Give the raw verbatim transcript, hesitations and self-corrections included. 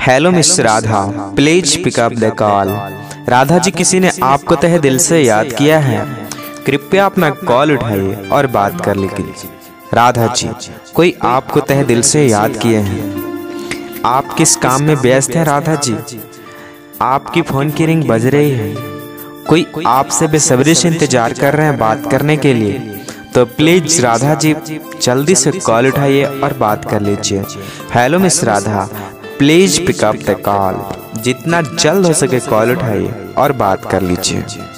Hello miss Radha, please pick up the call. Radha ji, किसी ने आपको तहे दिल से याद किया है, कृपया अपना कॉल उठाइए और बात कर लीजिए। राधा जी, कोई आपको तहे दिल से याद किए हैं। आप किस काम में व्यस्त हैं राधा जी? आपकी फोन की रिंग बज रही है, कोई आपसे बेसब्री से इंतजार कर रहे हैं बात करने के लिए। तो प्लीज राधा जी, जल्दी से कॉल उठाइए और बात कर लीजिए। Hello miss Radha, please pick up the call. जितना जल्द हो सके कॉल उठाइए और बात कर लीजिए।